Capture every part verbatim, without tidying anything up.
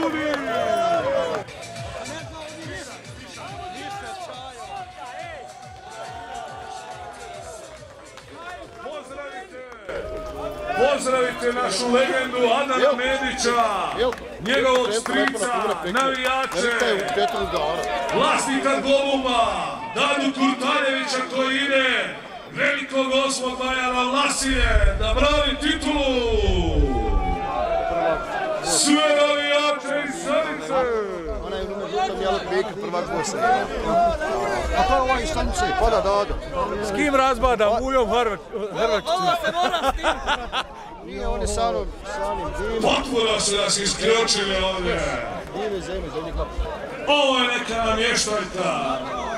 ljudi! Pozdravite našu legendu Adana Medića, njegovog strica, navijače, vlasnika Goluba, Dadu Kurtaljevića koji ide velikog osmog maja na Lasije da brani titulu. Sve navijače iz Sanice! Ona je unume žutom jelog bika prvak Bosne. A to je ovaj iz Stanice, pa da, da, da. S kim razbada? Vujom Hrvačićim. Nije, on je sa onim dimom. Potpuno su nas isključili ovdje. Dim je zemlje, zemlje klap. Ovo je neka namještajka.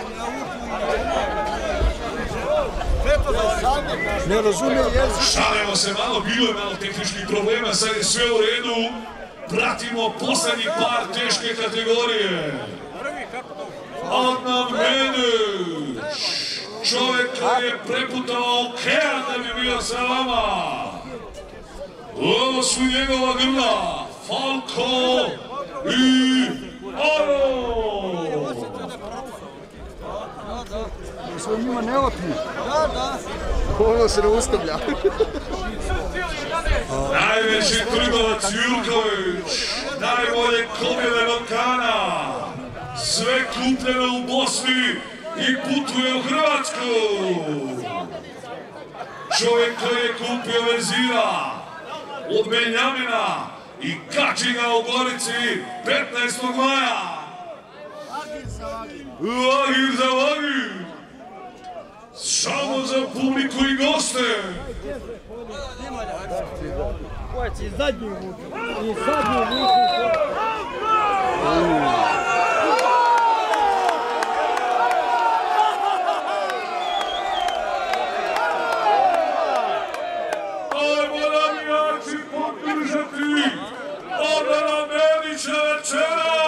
Ne razumije jezik. Šalimo se malo, bilo je malo tehničkih problema, sad je sve u redu. Pratimo poslednji par teške kategorije. Adnan Medić, čovjek koji je preputao okean da bi bio sa vama. Ovo su njegova grla, Falko i Aro. Sve njima neotmi. Da, da. Ono se ne ustavlja. Najveći trgovac Jurković, najbolje komjene Balkana, sve kupljeno u Bosni i putuje u Hrvatsku. Čovjek koji je kupio vezira od Benjamina i kači ga u Gorici petnaestog maja. Vagir za vagir. Samo za publiku i goste. Koja će i zadnju vuku. I zadnju vuku. Ajmo navijači podržati Adana Medića večera!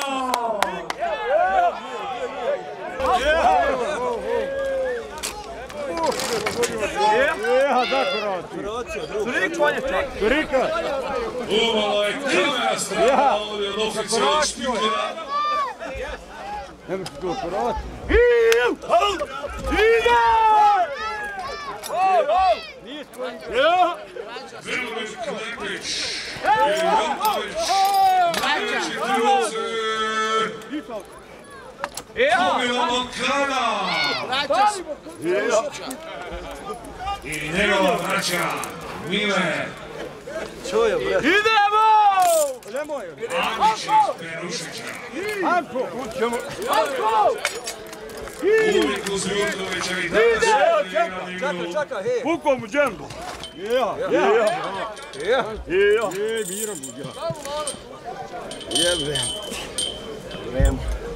Eha, da, Kroacija. Turika. Umalo je kamera strana ovdje od oficijalnog spikera. Ne bi to Kroacija. Velović Klepić i Janković, najveći trgovci Komila Balkana i njegova braća Mile Idemo! Nemoj! Anić iz Perušića. Anko! Ućemo! Uvijek uz Jurkovića i danas je igrano Čakaj, hej! Pukom u džembu! Jeha, jeha! Jeha! Jeha! Je, miram u džembu! Jebe! Vremo!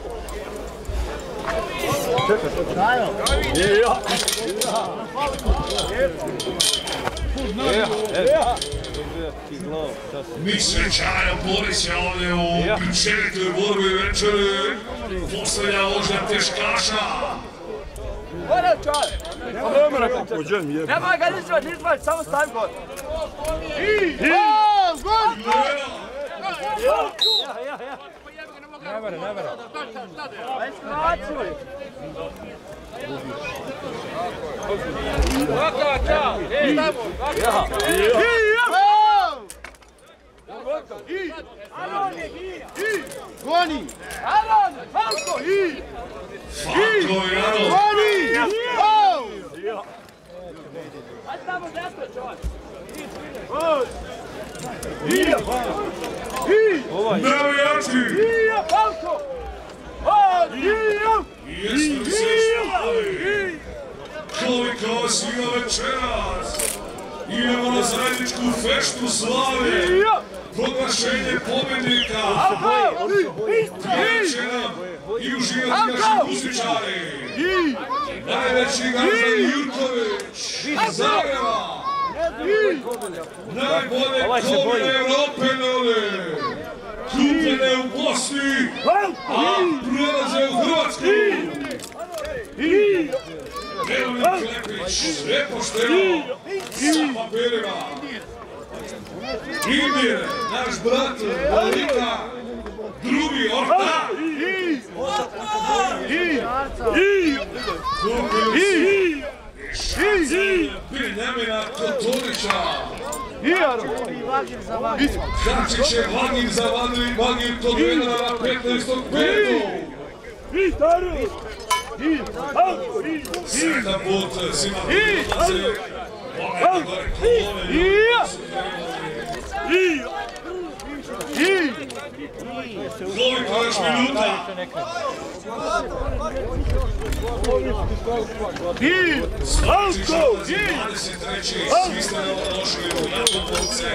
Čekaj, čekaj! Jeha! Jeha! Jeha! Mi srećaja Boris je ovdje u pričetoj borbi večeri. Posljednja vožnja teškaša. Gora čovjek! Nema vremena kako uđem, jebe. Nemoj ga ništa, ništa, samo stavi god. I! Gol! Ne mere, ne mere. Aj skraćuj! Gotova, čao! Ej, tamo! Goni! Aron! Falko! Falko i Aron. Goni! Aj tamo desno, čovjek! Navijači! Falko! Jeste li se stavili? Koliko vas ima večeras? Idemo na zajedničku feštu slave! Proglašenje pobednika! Prijeće nam i uživati naši muzičari! Najveći gazda Jurković iz Zagreba! Najbolje komine Europe nove! Kupljene u Bosni, a prelaze u Hrvatsku! Velović Klepić, nepošteno, sa papirima! Imir, naš brat, Valika, Benjamina Kotorića. Kačić je Vagir zavadili, Vagir to gleda na petnaestog petog Sretan put svima Budovaze. Pogledajte gore kolone. Koliko još minuta? dvadeset treći Svi ste došli u Jakobovce.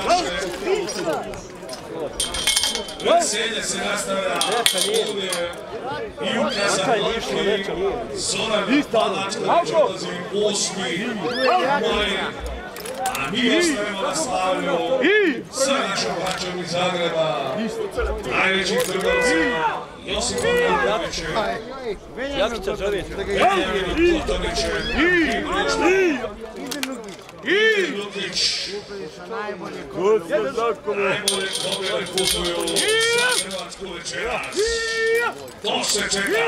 Veselje se nastavlja ovdje i u Kazanlaki. Zoran Panačković odlazi osmi maj. A mi ostajemo na slavlju sa našom braćom iz Zagreba, najvećim trgovcima, Josipom Jankovićem, Benjaminom Kotorićem, Igor Lukić. Najbolje pobjede putuju za Hrvatsku večeras. To se čeka.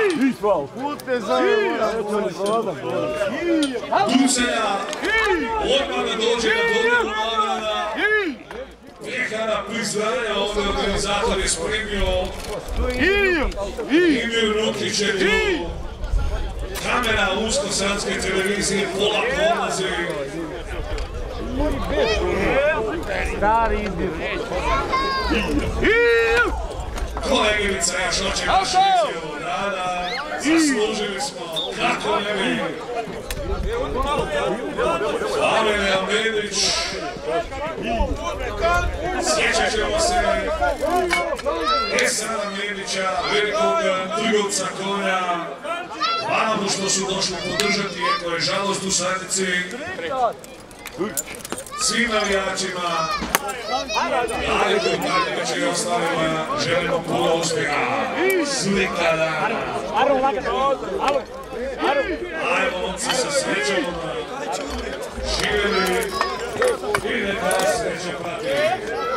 Dusenja, odmah da dođe na dodjelu nagrada. Pjehana priznanja, ovdje organizator je spremio. Igor Lukić je tu. Kamera Usko-Srpske televizije pola polazi. Stari izbir. Kolegica još hoće vašu izjavu rada. Zaslužili smo, kako ne bi. Amelija Medić. Sjećat ćemo se Esana Medića, velikog trgovca konja. Hvala mu što su došli podržati, iako je žalost u Satici. Svim navijačima, Aliku Marković i ostalima želimo puno uspjeha. Slika dana. Ajmo momci sa srećom, živjeli i neka sreća prati.